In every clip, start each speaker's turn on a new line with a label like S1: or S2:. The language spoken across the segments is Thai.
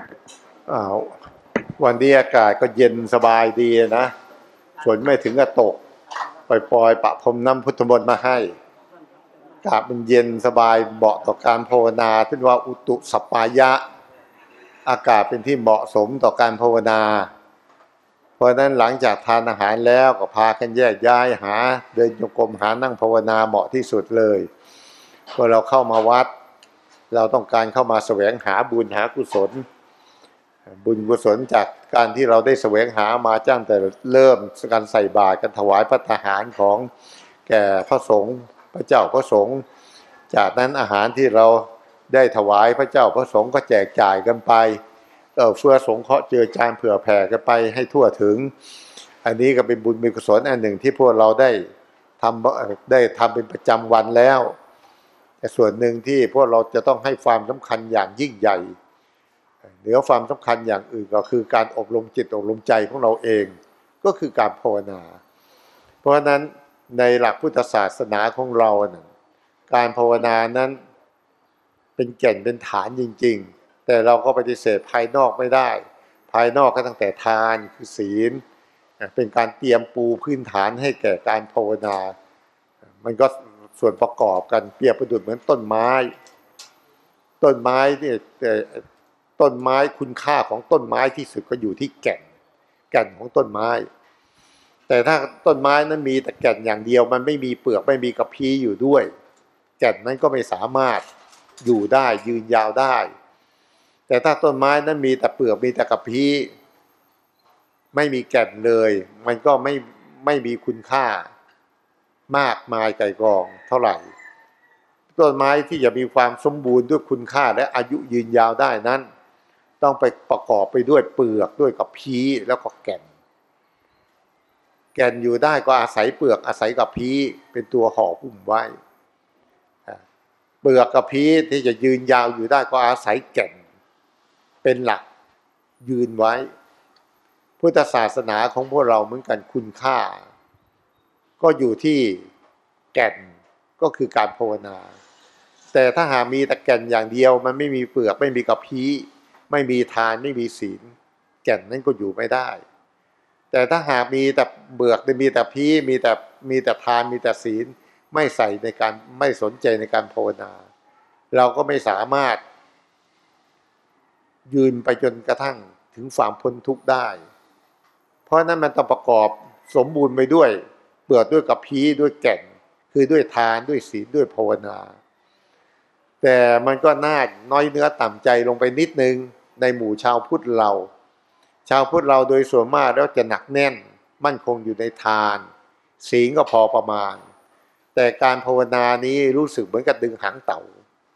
S1: อ้าววันนี้อากาศก็เย็นสบายดีนะฝนไม่ถึงกับตกปล่อยๆปะพรมน้ำพุทธมนต์มาให้อากาศมันเย็นสบายเหมาะต่อการภาวนาที่ว่าอุตุสัปปายะอากาศเป็นที่เหมาะสมต่อการภาวนาเพราะฉะนั้นหลังจากทานอาหารแล้วก็พากันแยกย้ายหาเดินโยกมหานั่งภาวนาเหมาะที่สุดเลยพอเราเข้ามาวัดเราต้องการเข้ามาแสวงหาบุญหากุศลบุญกุศลจากการที่เราได้แสวงหามาตั้งแต่เริ่มการใส่บาตรกันถวายพระทหารของแก่พระสงฆ์พระเจ้าพระสงฆ์จากนั้นอาหารที่เราได้ถวายพระเจ้าพระสงฆ์ก็แจกจ่ายกันไปเฟื่อสงเคราะห์เจือจานเผื่อแผ่กันไปให้ทั่วถึงอันนี้ก็เป็นบุญเป็นกุศลอันหนึ่งที่พวกเราได้ทำเป็นประจำวันแล้วแต่ส่วนหนึ่งที่พวกเราจะต้องให้ความสำคัญอย่างยิ่งใหญ่เหนือความสำคัญอย่างอื่นก็คือการอบรมจิตอบรมใจของเราเองก็คือการภาวนาเพราะฉะนั้นในหลักพุทธศาสนาของเราการภาวนานั้นเป็นแก่นเป็นฐานจริงๆแต่เราก็ปฏิเสธภายนอกไม่ได้ภายนอกก็ตั้งแต่ทานคือศีลเป็นการเตรียมปูพื้นฐานให้แก่การภาวนามันก็ส่วนประกอบกันเปรียบประดุจเหมือนต้นไม้เนี่ยต้นไม้คุณค่าของต้นไม้ที่สุดก็อยู่ที่แก่นของต้นไม้แต่ถ้าต้นไม้นั้นมีแต่แก่นอย่างเดียวมันไม่มีเปลือกไม่มีกระพี้อยู่ด้วยแก่นนั้นก็ไม่สามารถอยู่ได้ยืนยาวได้แต่ถ้าต้นไม้นั้นมีแต่เปลือกมีแต่กระพี้ไม่มีแก่นเลยมันก็ไม่มีคุณค่ามากมายไกลกองเท่าไหร่ต้นไม้ที่จะมีความสมบูรณ์ด้วยคุณค่าและอายุยืนยาวได้นั้นต้องไปประกอบไปด้วยเปลือกด้วยกับพี้แล้วก็แก่นอยู่ได้ก็อาศัยเปลือกอาศัยกับพี้เป็นตัวห่อหุ้มไว้เปลือกกับพี้ที่จะยืนยาวอยู่ได้ก็อาศัยแก่นเป็นหลักยืนไว้พุทธศาสนาของพวกเราเหมือนกันคุณค่าก็อยู่ที่แก่นก็คือการภาวนาแต่ถ้าหากมีแต่แก่นอย่างเดียวมันไม่มีเปลือกไม่มีกระพี้ไม่มีทานไม่มีศีลแก่นนั้นก็อยู่ไม่ได้แต่ถ้าหากมีแต่เปลือกมีแต่พี้มีแต่ทานมีแต่ศีลไม่ใส่ในการไม่สนใจในการภาวนาเราก็ไม่สามารถยืนไปจนกระทั่งถึงความพ้นทุกข์ได้เพราะนั้นมันต้องประกอบสมบูรณ์ไปด้วยเปลือกด้วยกับพี้ด้วยแก่นคือด้วยทานด้วยศีลด้วยภาวนาแต่มันก็น่าน้อยเนื้อต่ำใจลงไปนิดนึงในหมู่ชาวพุทธเราโดยส่วนมากแล้วจะหนักแน่นมั่นคงอยู่ในทานศีลก็พอประมาณแต่การภาวนานี้รู้สึกเหมือนกับดึงหางเต่า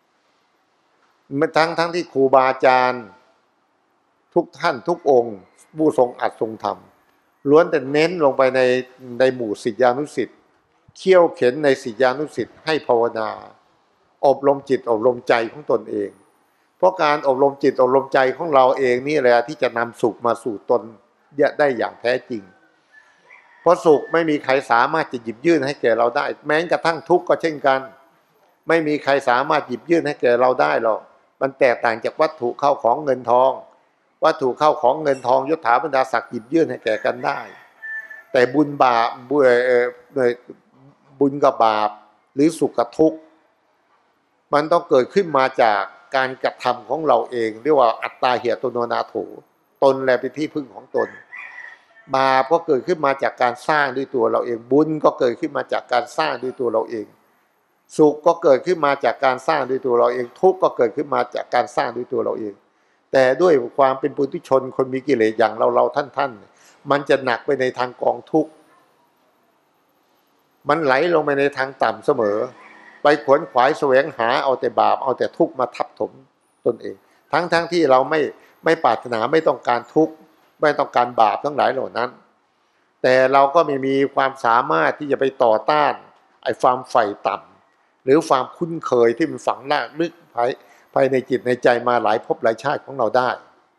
S1: ทั้งที่ครูบาอาจารย์ทุกท่านทุกองค์ผู้ทรงอัดทรงธรรมล้วนแต่เน้นลงไปในหมู่ศิษยานุศิษย์เขี่ยวเข็นในศิษยานุศิษย์ให้ภาวนาอบรมจิตอบรมใจของตนเองเพราะการอบรมจิตอบรมใจของเราเองนี่แหละที่จะนำสุขมาสู่ตนได้อย่างแท้จริงเพราะสุขไม่มีใครสามารถจะหยิบยื่นให้แก่เราได้แม้กระทั่งทุกข์ก็เช่นกันไม่มีใครสามารถหยิบยื่นให้แก่เราได้หรอกมันแตกต่างจากวัตถุเข้าของเงินทองวัตถุเข้าของเงินทองยศถาบรรดาศักดิ์หยิบยื่นให้แก่กันได้แต่บุญกับบาปหรือสุขกับทุกข์มันต้องเกิดขึ้นมาจากการกระทำของเราเองเรียกว่าอัตตาเหตุโนนาโถตนแลเป็นที่พึ่งของตนบาปก็เกิดขึ้นมาจากการสร้างด้วยตัวเราเองบุญก็เกิดขึ้นมาจากการสร้างด้วยตัวเราเองสุขก็เกิดขึ้นมาจากการสร้างด้วยตัวเราเองทุกข์ก็เกิดขึ้นมาจากการสร้างด้วยตัวเราเองแต่ด้วยความเป็นปุถุชนคนมีกิเลสอย่างเราท่านมันจะหนักไปในทางกองทุกข์มันไหลลงไปในทางต่ำเสมอไปขวนขวายแสวงหาเอาแต่บาปเอาแต่ทุกข์มาทับถมตนเองทั้งที่เราไม่ปรารถนาไม่ต้องการทุกข์ไม่ต้องการบาปทั้งหลายเหล่านั้นแต่เราก็ไม่มีความสามารถที่จะไปต่อต้านไอ้ความใฝ่ต่ำหรือความคุ้นเคยที่มันฝังลึกภายในจิตในใจมาหลายภพหลายชาติของเราได้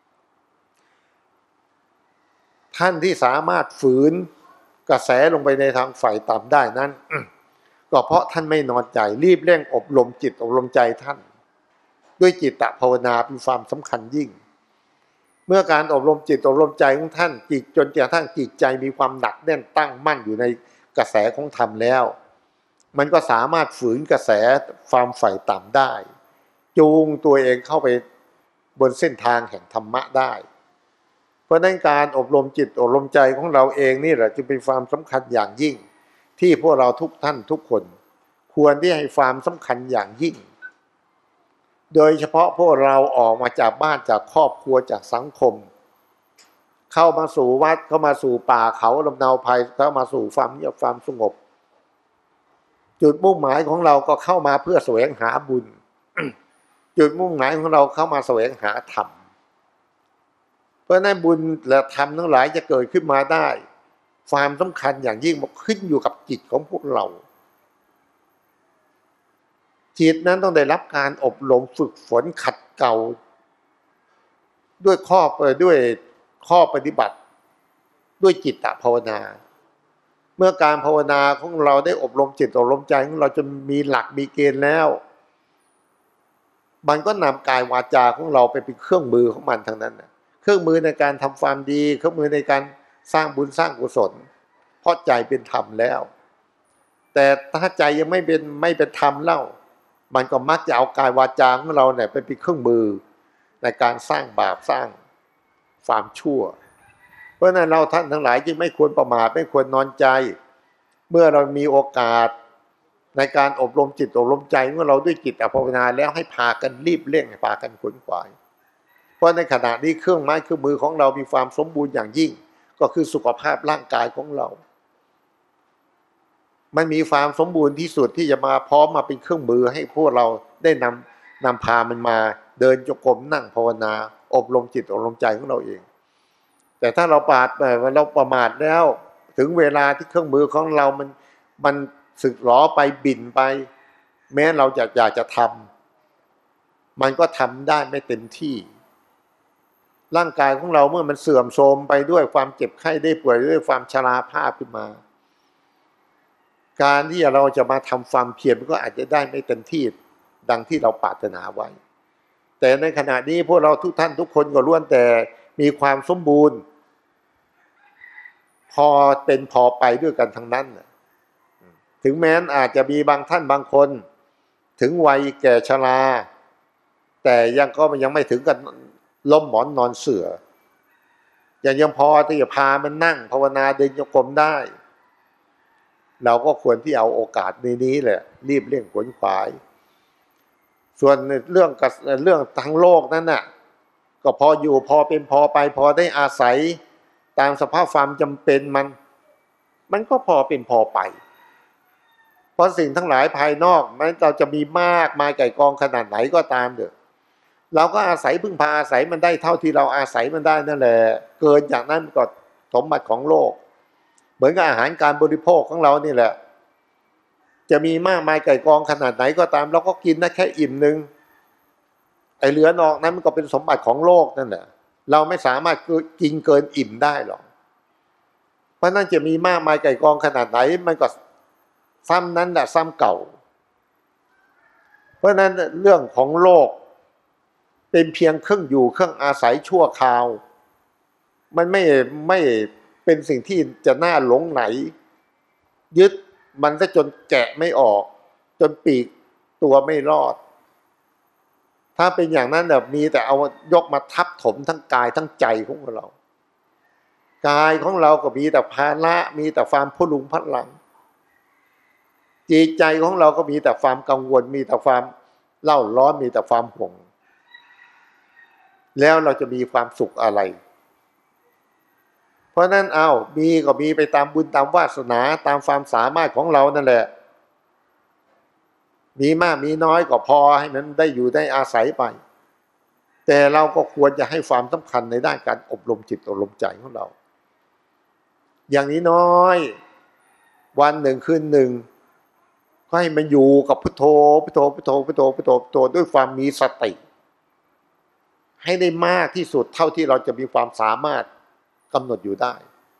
S1: ท่านที่สามารถฝืนกระแสลงไปในทางฝ่ายต่ำได้นั้นก็เพราะท่านไม่นอนใจรีบเร่งอบรมจิตอบรมใจท่านด้วยจิตตภาวนาเป็นความสำคัญยิ่งมื่อการอบรมจิตอบรมใจของท่านจิตจนกระทั่งจิตใจมีความหนักแน่นตั้งมั่นอยู่ในกระแสของธรรมแล้วมันก็สามารถฝืนกระแสความใฝ่ต่ำได้จูงตัวเองเข้าไปบนเส้นทางแห่งธรรมะได้เพราะนั้นการอบรมจิตอบรมใจของเราเองนี่แหละจึงเป็นความสำคัญอย่างยิ่งที่พวกเราทุกท่านทุกคนควรที่ให้ความสำคัญอย่างยิ่งโดยเฉพาะพวกเราออกมาจากบ้านจากครอบครัวจากสังคมเข้ามาสู่วัดเข้ามาสู่ป่าเขาลำเนาภัยเข้ามาสู่ความเงียบความสงบจุดมุ่งหมายของเราก็เข้ามาเพื่อแสวงหาบุญ จุดมุ่งหมายของเราเข้ามาแสวงหาธรรมเพราะนั้นบุญและธรรมทั้งหลายจะเกิดขึ้นมาได้ความสำคัญอย่างยิ่งมันขึ้นอยู่กับจิตของพวกเราจิตนั้นต้องได้รับการอบรมฝึกฝนขัดเกลาด้วยข้อปฏิบัติด้วยจิตตภาวนาเมื่อการภาวนาของเราได้อบรมจิตอบรมใจของเราจนมีหลักมีเกณฑ์แล้วมันก็นำกายวาจาของเราไปเป็นเครื่องมือของมันทั้งนั้นเครื่องมือในการทำความดีเครื่องมือในการสร้างบุญสร้างกุศลเพราะใจเป็นธรรมแล้วแต่ถ้าใจยังไม่เป็นธรรมเล่ามันก็มักจะเอากายวาจาของเราเนี่ยไปเป็นเครื่องมือในการสร้างบาปสร้างความชั่วเพราะนั้นเราท่านทั้งหลายจึงไม่ควรประมาทไม่ควรนอนใจเมื่อเรามีโอกาสในการอบรมจิตอบรมใจเมื่อเราด้วยจิตภาวนาแล้วให้พากันรีบเร่งพากันขวนขวายเพราะในขณะนี้เครื่องไม้เครื่องมือของเรามีความสมบูรณ์อย่างยิ่งก็คือสุขภาพร่างกายของเรามันมีความสมบูรณ์ที่สุดที่จะมาพร้อมมาเป็นเครื่องมือให้พวกเราได้นำพามันมาเดินจงกรมนั่งภาวนาอบรมจิตอบรมใจของเราเองแต่ถ้าเราประมาทแล้วถึงเวลาที่เครื่องมือของเรามันสึกหรอไปบิ่นไปแม้เราอยากจะทำมันก็ทำได้ไม่เต็มที่ร่างกายของเราเมื่อมันเสื่อมโทรมไปด้วยความเจ็บไข้ได้ป่วยด้วยความชราภาพขึ้นมาการที่เราจะมาทำความเพียรก็อาจจะได้ไม่เต็มที่ดังที่เราปรารถนาไว้แต่ในขณะนี้พวกเราทุกท่านทุกคนก็ล้วนแต่มีความสมบูรณ์พอเป็นพอไปด้วยกันทั้งนั้นถึงแม้อาจจะมีบางท่านบางคนถึงวัยแก่ชราแต่ยังไม่ถึงกับล้มหมอนนอนเสื่อยังพอที่จะพามันนั่งภาวนาเดินโยกมได้เราก็ควรที่เอาโอกาสนี้แหละรีบเร่งขวนขวายส่วนเรื่องทางโลกนั้นน่ะก็พออยู่พอเป็นพอไปพอได้อาศัยตามสภาพความจำเป็นมันก็พอเป็นพอไปเพราะสิ่งทั้งหลายภายนอกมันเราจะมีมากมายไก่กองขนาดไหนก็ตามเถอะเราก็อาศัยพึ่งพาอาศัยมันได้เท่าที่เราอาศัยมันได้นั่นแหละเกินจากนั้นก็สมบัติของโลกเหมือนกับอาหารการบริโภคของเรานี่แหละจะมีมากมายไก่กองขนาดไหนก็ตามเราก็กินได้แค่อิ่มนึงไอ้เหลือนอกนั้นมันก็เป็นสมบัติของโลกนั่นแหละเราไม่สามารถกินเกินอิ่มได้หรอกเพราะนั่นจะมีมากมายไก่กองขนาดไหนมันก็ซ้ำนั้นแหละซ้ำเก่าเพราะนั้นเรื่องของโลกเป็นเพียงเครื่องอยู่เครื่องอาศัยชั่วคราวมันไม่เป็นสิ่งที่จะน่าหลงไหลยึดมันซะจนแกะไม่ออกจนปีกตัวไม่รอดถ้าเป็นอย่างนั้นแบบมีแต่เอายกมาทับถมทั้งกายทั้งใจของเรากายของเราก็มีแต่ภาระมีแต่ความพลุงพลังจิตใจของเราก็มีแต่ความกังวลมีแต่ความเล่าร้อนมีแต่ความห่วงแล้วเราจะมีความสุขอะไรเพราะนั้นมีก็มีไปตามบุญตามวาสนาตามความสามารถของเรานั่นแหละมีมากมีน้อยก็พอให้มันได้อยู่ได้อาศัยไปแต่เราก็ควรจะให้ความสำคัญในด้านการอบรมจิตอบรมใจของเราอย่างนี้น้อยวันหนึ่งคืนหนึ่งก็ให้มันอยู่กับพุทโธพุทโธพุทโธพุทโธพุทโธพุทโธด้วยความมีสติให้ได้มากที่สุดเท่าที่เราจะมีความสามารถกำหนดอยู่ได้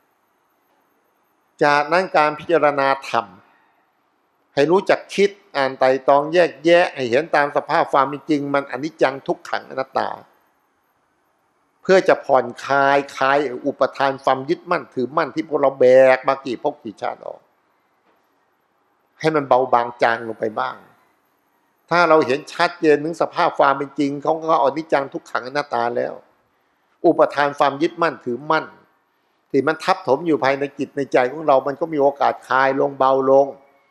S1: จากนั้นการพิจารณาธรรมให้รู้จักคิดอ่านไตร่ตรองแยกแยะให้เห็นตามสภาพความเป็นจริงมันอนิจจังทุกขังอนัตตาเพื่อจะผ่อนคลายอุปทานความยึดมั่นถือมั่นที่พวกเราแบกมากี่ภพกี่ชาติออกให้มันเบาบางจางลงไปบ้างถ้าเราเห็นชัดเจนถึงสภาพความเป็นจริงของเขาอนิจจังทุกขังอนัตตาแล้วอุปทานความยึดมั่นถือมั่นที่มันทับถมอยู่ภายในจิตในใจของเรามันก็มีโอกาสคลายลงเบาลง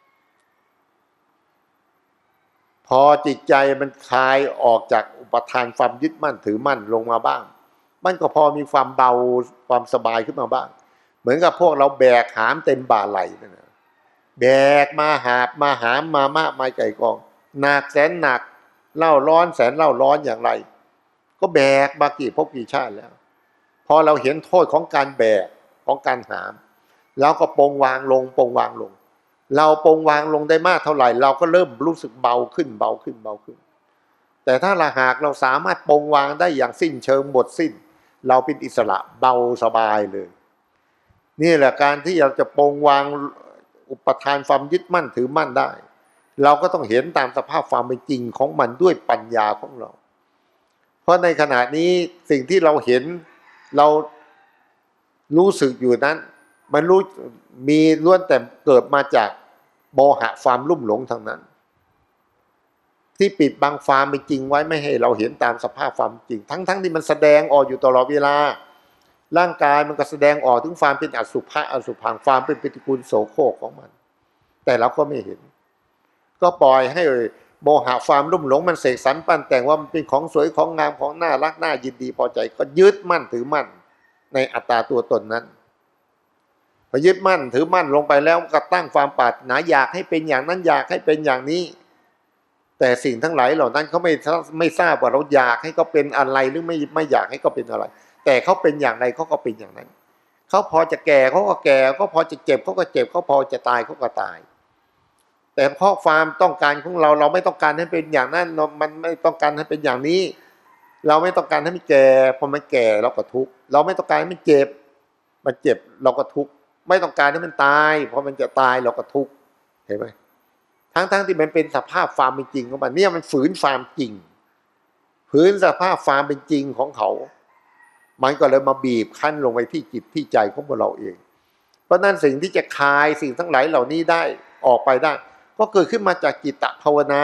S1: พอจิตใจมันคลายออกจากอุปทานความยึดมั่นถือมั่นลงมาบ้างมันก็พอมีความเบาความสบายขึ้นมาบ้างเหมือนกับพวกเราแบกหามเต็มบ่าไหล่นั่นนะแบกมาหาบมาหามมามากมายไก่กองหนักแสนหนักเล่าร้อนแสนเล่าร้อนอย่างไรก็แบกมากี่ภพกี่ชาติแล้วพอเราเห็นโทษของการแบกของการหามแล้วก็ปรงวางลงปรงวางลงเราปรงวางลงได้มากเท่าไหร่เราก็เริ่มรู้สึกเบาขึ้นเบาขึ้นเบาขึ้นแต่ถ้าหากเราสามารถปรงวางได้อย่างสิ้นเชิงหมดสิ้นเราเป็นอิสระเบาสบายเลยนี่แหละการที่เราจะปรงวางอุปทานความยึดมั่นถือมั่นได้เราก็ต้องเห็นตามสภาพความเป็นจริงของมันด้วยปัญญาของเราเพราะในขณะนี้สิ่งที่เราเห็นเรารู้สึกอยู่นั้นมันรู้มีล้วนแต่เกิดมาจากโมหะความลุ่มหลงทางนั้นที่ปิดบังความเป็นจริงไว้ไม่ให้เราเห็นตามสภาพความจริงทั้งที่มันแสดงออกอยู่ตลอดเวลาร่างกายมันก็แสดงออกถึงความเป็นอสุภะอสุภังความเป็นปฏิกูลโสโครกของมันแต่เราก็ไม่เห็นก็ปล่อยให้โมหะความลุ่มหลงมันเสกสรรปั้นแต่งว่ามันเป็นของสวยของงามของน่ารักน่ายินดีพอใจก็ยึดมั่นถือมั่นในอัตตาตัวตนนั้นพอยึดมั่นถือมั่นลงไปแล้วก็ตั้งความปรารถนาอยากให้เป็นอย่างนั้นอยากให้เป็นอย่างนี้แต่สิ่งทั้งหลายเหล่านั้นเขาไม่ทราบว่าเราอยากให้เขาเป็นอะไรหรือไม่อยากให้เขาเป็นอะไรแต่เขาเป็นอย่างไรเขาก็เป็นอย่างนั้นเขาพอจะแก่เขาก็แก่เขาพอจะเจ็บเขาก็เจ็บเขาพอจะตายเขาก็ตายแต่เพราะความต้องการของเราไม่ต้องการให้เป็นอย่างนั้นมันไม่ต้องการให้เป็นอย่างนี้เราไม่ต้องการให้มันแก่พอมันแก่เราก็ทุกข์เราไม่ต้องการให้มันเจ็บมันเจ็บเราก็ทุกข์ไม่ต้องการให้มันตายพอมันจะตายเราก็ทุกข์เห็นไหมทั้งที่มันเป็นสภาพความเป็นจริงของมันเนี่ยมันฝืนความจริงฝืนสภาพความเป็นจริงของเขามันก็เลยมาบีบคั้นลงไปที่จิตที่ใจของพวกเราเองเพราะนั้นสิ่งที่จะคลายสิ่งทั้งหลายเหล่านี้ได้ออกไปได้ก็เกิดขึ้นมาจากจิตตภาวนา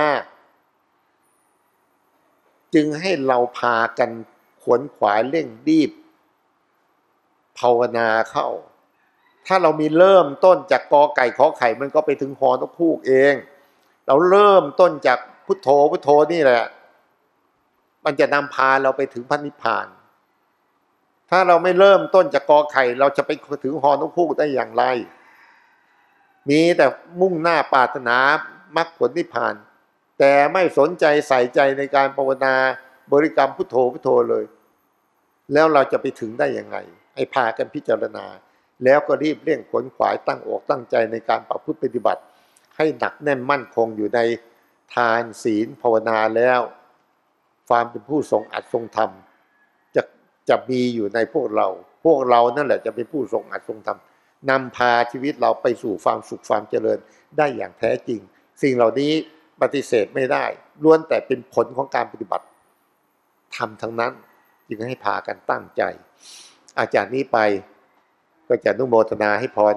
S1: จึงให้เราพากันขวนขวายเร่งรีบภาวนาเข้าถ้าเรามีเริ่มต้นจากกอไก่ขอไข่มันก็ไปถึงฮอนกฮูกเองเราเริ่มต้นจากพุทโธพุทโธนี่แหละมันจะนำพาเราไปถึงพระนิพพานถ้าเราไม่เริ่มต้นจากกอไข่เราจะไปถึงฮอนกฮูกได้อย่างไรมีแต่มุ่งหน้าปรารถนามรรคผลนิพพานแต่ไม่สนใจใส่ใจในการภาวนาบริกรรมพุทโธพุทโธเลยแล้วเราจะไปถึงได้ยังไงให้พากันพิจารณาแล้วก็รีบเร่งขวนขวายตั้งอกตั้งใจในการประพฤติปฏิบัติให้หนักแน่นมั่นคงอยู่ในทานศีลภาวนาแล้วความเป็นผู้ทรงอัดทรงธรรมจะมีอยู่ในพวกเรานั่นแหละจะเป็นผู้ทรงอัดทรงธรรมนำพาชีวิตเราไปสู่ความสุขความเจริญได้อย่างแท้จริงสิ่งเหล่านี้ปฏิเสธไม่ได้ล้วนแต่เป็นผลของการปฏิบัติทำทั้งนั้นจึงให้พากันตั้งใจอาจารย์นี้ไปก็จะอนุโมทนาให้พร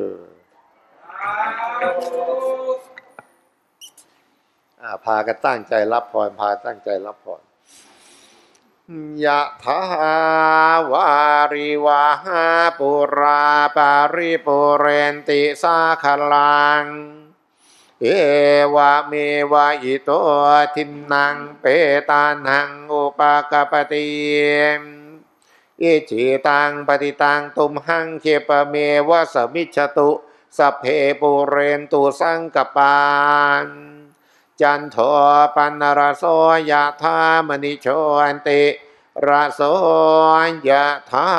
S1: พากันตั้งใจรับพรพาตั้งใจรับพรยะถาวาริวาหาปุราปาริปุเรนติสาคลังเอวะเมวะอิโตทินังเปตานังอุปกปติอิจิตังปฏิตังตุมหังเคปเมวะสมิจฉตุสัพเพปุเรนตุสังกปานจันโทปนรโสยะธามณิโชติระโสยะธา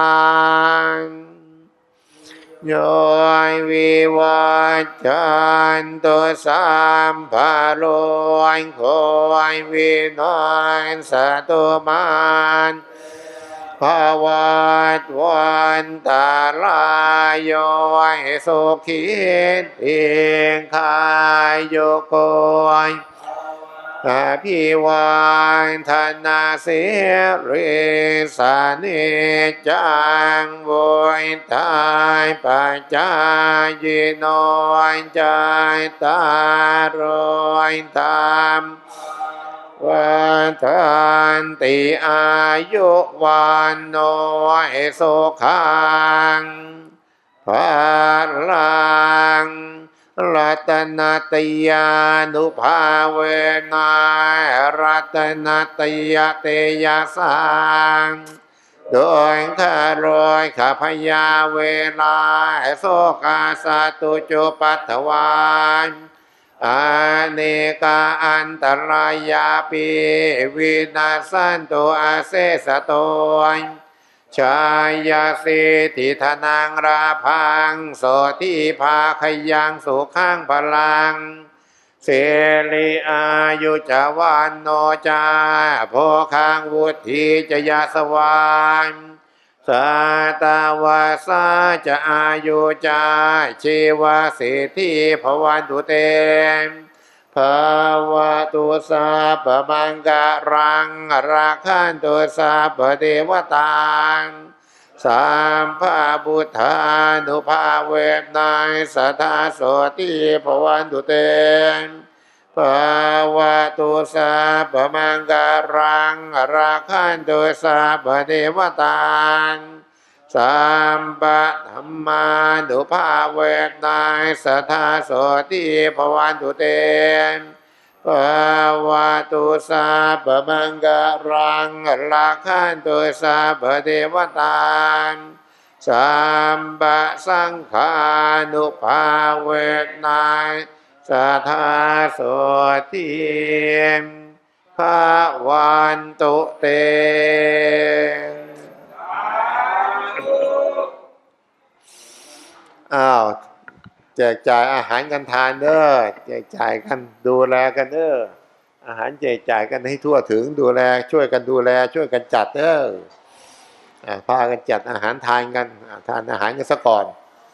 S1: โยวิวัจจันตุสัมภโรโควินัสสตุมันภวัตวันตารายโยสุขีติคายโยโกอาภิวาทนาสิริสานิจังวุฒายปัจจายโนจายตารอยธรรมวันทันติอายุวันโนสุขังภาลังรัตนตยานุภาเวนะรัตนตยเตยะสังโดยข้ารอยข้าพยาเวลาโสกาสตุจุปัตถวานอาเนกาอันตรายาปิวินาสันตุอาเสสโตชายาสิทิธนังราพังโสทิภาขยังสุขังพลังเสรีอายุจาวันโนจาโภคังวุฒิจยาสวานสัตวาสาจะอายุจาชีวสิทธิภวันตุเตภาวะตุสาปมังการังราคันตุสาปเทวตาสัมภาบุทธานุภาเวทนายสัทธาโสติภวันตุเตภาวะตุสาปมังการังราคันตุสาปเทวตาสัมปะธรรมานุภาเวทนายสัทธาโสติภวันตุเตภาวะตุสาปมังการังราคันตุสาปเทวตาสัมปะสังฆานุภาเวทนายสัทธาโสติภวันตุเตอ้าวแจกจ่ายอาหารกันทานเด้อแจกจ่ายกันดูแลกันเด้ออาหารแจกจ่ายกันให้ทั่วถึงดูแลช่วยกันดูแลช่วยกันจัดเด้อพากันจัดอาหารทานกันทานอาหารกันซะก่อน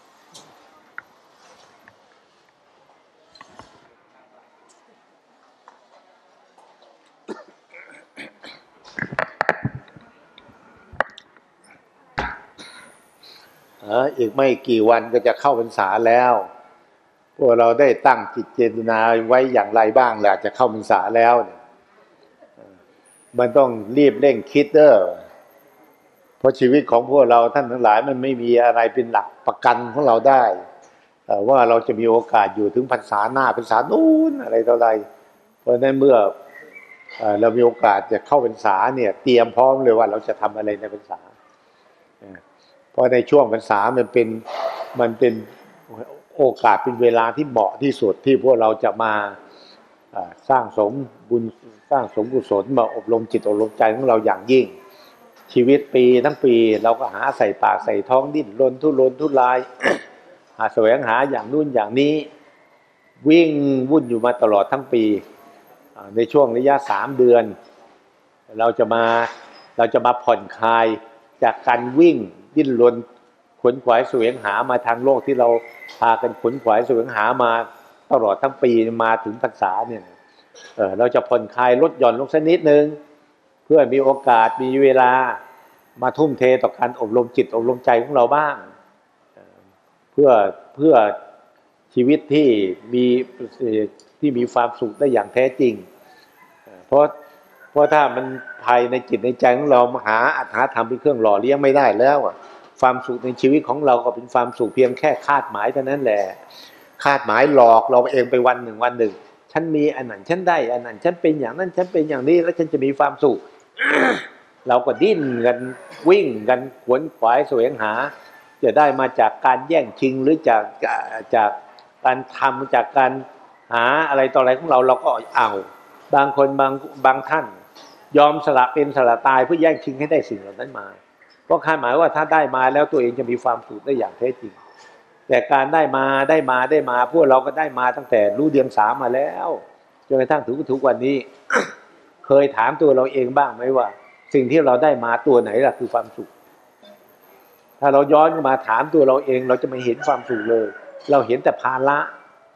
S1: อีกไม่กี่วันก็จะเข้าพรรษาแล้วพวกเราได้ตั้งจิตเจตนาไว้อย่างไรบ้างแหละจะเข้าพรรษาแล้วเนี่ยมันต้องรีบเร่งคิดเด้อเพราะชีวิตของพวกเราท่านทั้งหลายมันไม่มีอะไรเป็นหลักประกันของเราได้ว่าเราจะมีโอกาสอยู่ถึงพรรษาหน้าพรรษานู้นอะไรต่ออะไรเพราะฉะนั้นเมื่อเรามีโอกาสจะเข้าพรรษาเนี่ยเตรียมพร้อมเลยว่าเราจะทำอะไรในพรรษาเพราะในช่วงพรรษามันเป็นโอกาสเป็นเวลาที่เหมาะที่สุดที่พวกเราจะมาสร้างสมบุญสร้างสมกุศลมาอบรมจิตอบรมใจของเราอย่างยิ่งชีวิตปีทั้งปีเราก็หาใส่ปากใส่ท้องดิ้นรนทุรนทุราย หาแสวงหาอย่างนู่นอย่างนี้วิ่งวุ่นอยู่มาตลอดทั้งปีในช่วงระยะ3 เดือนเราจะมาผ่อนคลายจากการวิ่งดิ้นรนขวนขวายแสวงหามาทางโลกที่เราพากันขวนขวายแสวงหามาตลอดทั้งปีมาถึงพรรษาเนี่ยเราจะผ่อนคลายลดหย่อนลงสักนิดนึงเพื่อมีโอกาสมีเวลามาทุ่มเทต่อการอบรมจิตอบรมใจของเราบ้างเพื่อชีวิตที่มีความสุขได้อย่างแท้จริงเพราะถ้ามันภายในจิตในใจของเราหาอัตถาธรรมเป็นเครื่องหล่อเลี้ยงไม่ได้แล้วความสุขในชีวิตของเราก็เป็นความสุขเพียงแค่คาดหมายเท่านั้นแหละคาดหมายหลอกเราเองไปวันหนึ่งฉันมีอันนั้นฉันได้อันนั้นฉันเป็นอย่างนั้นฉันเป็นอย่างนี้แล้วฉันจะมีความสุข เราก็ดิ้นกันวิ่งกันขวนขวายแสวงหาจะได้มาจากการแย่งชิงหรือจากการทำจากการหาอะไรต่ออะไรของเราก็เอาบางคนบางท่านยอมสละเป็นสละตายเพื่อแย่งชิงให้ได้สิ่งเหล่านั้นมาเพราะคาดหมายว่าถ้าได้มาแล้วตัวเองจะมีความสุขได้อย่างแท้จริงแต่การได้มาพวกเราก็ได้มาตั้งแต่รู้เดียงสามาแล้วจนกระทั่งถึงทุกวันนี้ เคยถามตัวเราเองบ้างไหมว่าสิ่งที่เราได้มาตัวไหนล่ะคือความสุขถ้าเราย้อนมาถามตัวเราเองเราจะไม่เห็นความสุขเลยเราเห็นแต่ภาระ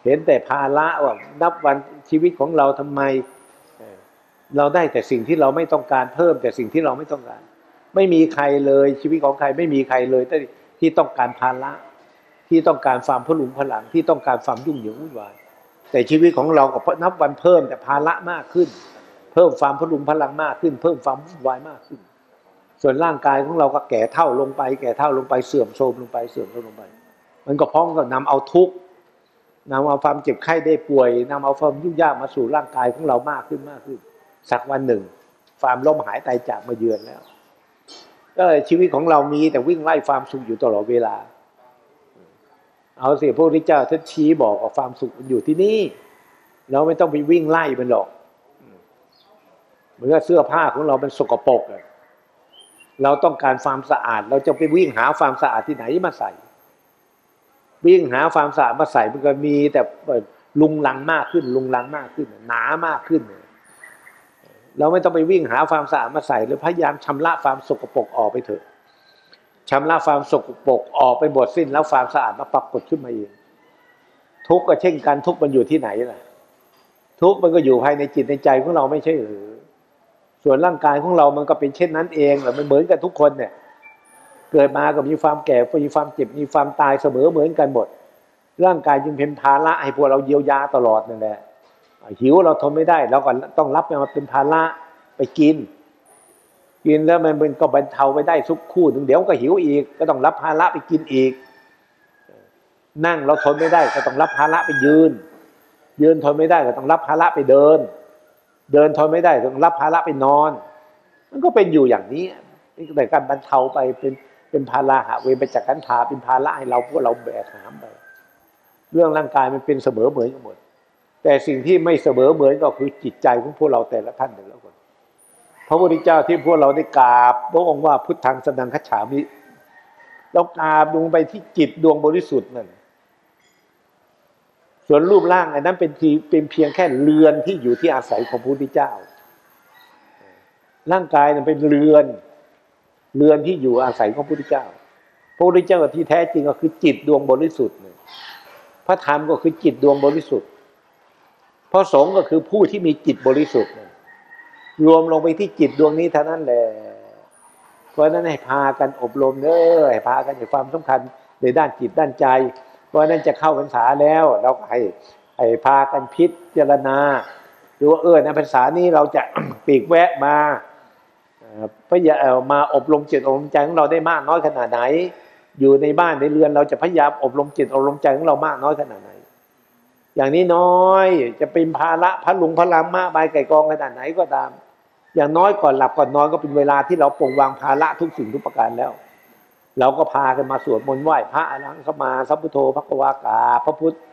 S2: เห็นแต่ภาระว่านับวันชีวิตของเราทำไมเราได้แต่สิ่งที่เราไม่ต้องการเพิ่มแต่สิ่งที่เราไม่ต้องการไม่มีใครเลยชีวิตของใครไม่มีใครเลยที่ต้องการภาระที่ต้องการความพลุงพลังที่ต้องการความยุ่งเหยิงวุ่นวายแต่ชีวิตของเราก็นับวันเพิ่มแต่ภาระมากขึ้นเพิ่มความพลุงพลังมากขึ้นเพิ่มความวุ่นวายมากขึ้นส่วนร่างกายของเราก็แก่เท่าลงไปแก่เท่าลงไปเสื่อมโทรมลงไปเสื่อมโทรมลงไปมันก็พ้องกับนำเอาทุกข์นำเอาความเจ็บไข้ได้ป่วยนำเอาความยุ่งยากมาสู่ร่างกายของเรามากขึ้นมากขึ้นสักวันหนึ่งความล้มหายตายจากมาเยือนแล้วก็ชีวิตของเรามีแต่วิ่งไล่ความสุขอยู่ตลอดเวลาเอาสิพระพุทธเจ้าท่านชี้บอกว่าความสุขมันอยู่ที่นี่เราไม่ต้องไปวิ่งไล่มันหรอกเหมือนกับเสื้อผ้าของเราเป็นสกปรกเราต้องการความสะอาดเราจะไปวิ่งหาความสะอาดที่ไหนมาใส่วิ่งหาความสะอาดมาใส่มันก็มีแต่ลุงลังมากขึ้นลุงลังมากขึ้นหนามากขึ้นเราไม่ต้องไปวิ่งหาความสะอาดมาใส่เลยพยายามชำระความสกปรกออกไปเถอะชำระความสกปรกออกไปหมดสิ้นแล้วความสะอาดมาปรากฏขึ้นมาเองทุกข์ก็เช่นกันทุกข์มันอยู่ที่ไหนล่ะทุกข์มันก็อยู่ภายในจิตในใจของเราไม่ใช่หรือส่วนร่างกายของเรามันก็เป็นเช่นนั้นเองแหละมันเหมือนกันทุกคนเนี่ยเกิดมาก็มีความแก่มีความเจ็บมีความตายเสมอเหมือนกันหมดร่างกายจึงเป็นภาระให้พวกเราเยียวยาตลอดนั่นแหละหิวเราทนไม่ได้เราก็ต้องรับมันมาเป็นภาระไปกินแล้วมันก็บรรเทาไปได้สักครู่นึงเดี๋ยวก็หิวอีกก็ต้องรับภาระไปกินอีกนั่งเราทนไม่ได้ก็ต้องรับภาระไปยืนทนไม่ได้ก็ต้องรับภาระไปเดินทนไม่ได้ต้องรับภาระไปนอนมันก็เป็นอยู่อย่างนี้แต่การบรรเทาไปเป็นภาระหะเวรไปจากขันธาเป็นภาระให้เราพวกเราแบกหามไปเรื่องร่างกายมันเป็นเสมอเหมือนกันหมดแต่สิ่งที่ไม่เสมอเหมือนก็คือจิตใจของพวกเราแต่ละท่านแต่ละคนพระพุทธเจ้าที่พวกเราได้กราบพระองค์ว่าพุทธังสนังคัจฉามิเรากราบลงไปที่จิตดวงบริสุทธิ์นั่นส่วนรูปร่างอันนั้นเป็นเพียงแค่เรือนที่อยู่ที่อาศัยของพระพุทธเจ้าร่างกายนั้นเป็นเรือนที่อยู่อาศัยของพระพุทธเจ้าพระพุทธเจ้าที่แท้จริงก็คือจิตดวงบริสุทธิ์พระธรรมก็คือจิตดวงบริสุทธิ์พระสงฆ์ก็คือผู้ที่มีจิตบริสุทธิ์รวมลงไปที่จิตดวงนี้เท่านั้นแหละเพราะนั้นให้พากันอบรมให้พากันให้ความสำคัญในด้านจิตด้านใจเพราะนั้นจะเข้าพรรษาแล้วเราให้พากันพิจารณาดูว่าในพรรษานี้เราจะปีกแวะมาเพื่อมาอบรมจิตอบรมใจของเราได้มากน้อยขนาดไหนอยู่ในบ้านในเรือนเราจะพยายามอบรมจิตอบรมใจของเรามากน้อยขนาดไหนอย่างนี้น้อยจะเป็นภาระพลุงพลังมากใบไก่กองขนาดไหนก็ตามอย่างน้อยก่อนหลับก่อนนอนก็เป็นเวลาที่เราปลงวางภาระทุกสิ่งทุกประการแล้วเราก็พากันมาสวดมนต์ไหว้พระอรหังสัมมาสัมพุทโธภควากาพระพุทธ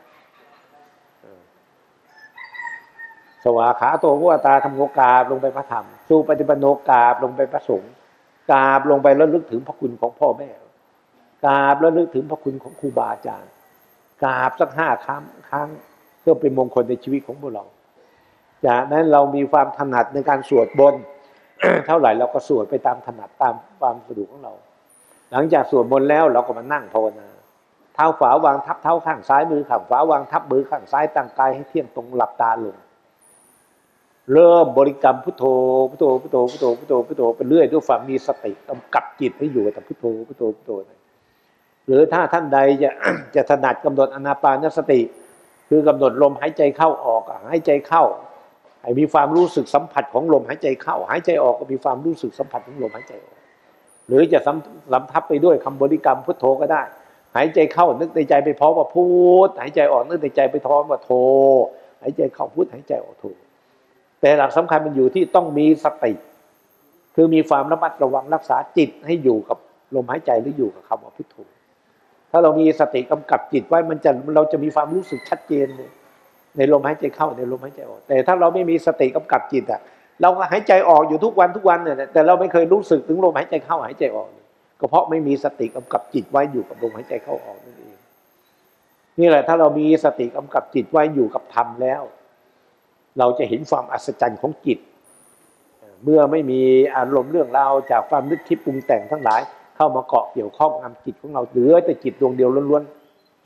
S2: สวากขาโตภวตาธรรมโมกาลงไปพระธรรมสู่ปฏิปันโนกาลงไปพระสงฆ์กราบลงไปแล้วลึกถึงพระคุณของพ่อแม่กราบแล้วลึกถึงพระคุณของครูบาอาจารย์กราบสัก5 ครั้งเพื่อเป็นมงคลในชีวิตของพวกเราจากนั้นเรามีความถนัดในการสวดบน เท่าไหร่เราก็สวดไปตามถนัดตามความสะดวกของเราหลังจากสวดมนต์แล้วเราก็มานั่งภาวนาเท้าขวาวางทับเท้าข้างซ้ายมือข้างขวาวางทับมือข้างซ้ายตั้งกายให้เที่ยงตรงหลับตาลงเริ่มบริกรรมพุทโธพุทโธพุทโธพุทโธพุทโธพุทโธไปเรื่อยด้วยความมีสติกำกับจิตให้อยู่กับพุทโธพุทโธพุทโธหรือถ้าท่านใดจะถนัดกำหนดอานาปานสติคือกำหนดลมหายใจเข้าออกหายใจเข้าให้มีความรู้สึกสัมผัสของลมหายใจเข้าหายใจออกก็มีความรู้สึกสัมผัสของลมหายใจออกหรือจะลำทับไปด้วยคำบริกรรมพุทโธก็ได้หายใจเข้านึกในใจไปพร้อมว่าพุทหายใจออกนึกในใจไปพร้อมว่าโธหายใจเข้าพุทหายใจออกโธแต่หลักสำคัญมันอยู่ที่ต้องมีสติคือมีความระมัดระวังรักษาจิตให้อยู่กับลมหายใจหรืออยู่กับคำว่าพุทโธถ้าเรามีสติกำกับจิตไว้เราจะมีความรู้สึกชัดเจนในลมหายใจเข้าในลมหายใจออกแต่ถ้าเราไม่มีสติกำกับจิตเราก็หายใจออกอยู่ทุกวันเนี่ยแต่เราไม่เคยรู้สึกถึงลมหายใจเข้าหายใจออกก็เพราะไม่มีสติกำกับจิตไว้อยู่กับลมหายใจเข้าออกนั่นเองนี่แหละถ้าเรามีสติกำกับจิตไว้อยู่กับธรรมแล้วเราจะเห็นความอัศจรรย์ของจิตเมื่อไม่มีอารมณ์เรื่องราวจากความนึกคิดปรุงแต่งทั้งหลายเข้ามาเกาะเกี่ยวข้องกับจิตของเราเหลือแต่จิตดวงเดียวล้วนๆ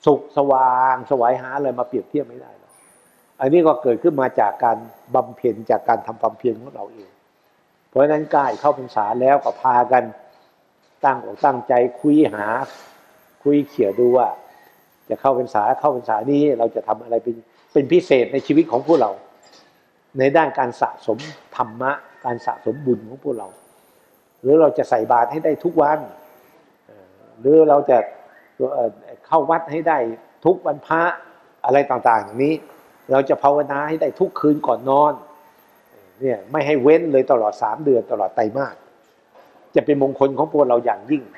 S2: สุขสว่างสวายหาอะไรมาเปรียบเทียบไม่ได้หรอกอันนี้ก็เกิดขึ้นมาจากการบำเพ็ญจากการทำความเพียรของเราเองเพราะฉะนั้นกล้าเข้าพรรษาแล้วก็พากันตั้งใจคุยเขี่ยดูว่าจะเข้าพรรษานี้เราจะทำอะไรเป็นพิเศษในชีวิตของพวกเราในด้านการสะสมธรรมะการสะสมบุญของพวกเราหรือเราจะใส่บาตรให้ได้ทุกวันหรือเราจะเข้าวัดให้ได้ทุกวันพระอะไรต่างๆอย่างนี้เราจะภาวนาให้ได้ทุกคืนก่อนนอนเนี่ยไม่ให้เว้นเลยตลอด3 เดือนตลอดไตรมาสจะเป็นมงคลของพวกเราอย่างยิ่ง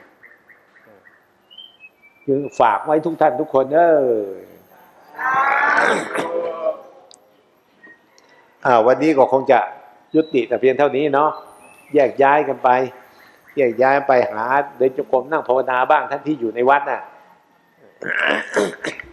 S2: จึงฝากไว้ทุกท่านทุกคนวันนี้ก็คงจะยุติแต่เพียงเท่านี้เนาะแยกย้ายกันไปหาเดินจงกรมนั่งภาวนาบ้างท่านที่อยู่ในวัดน่ะ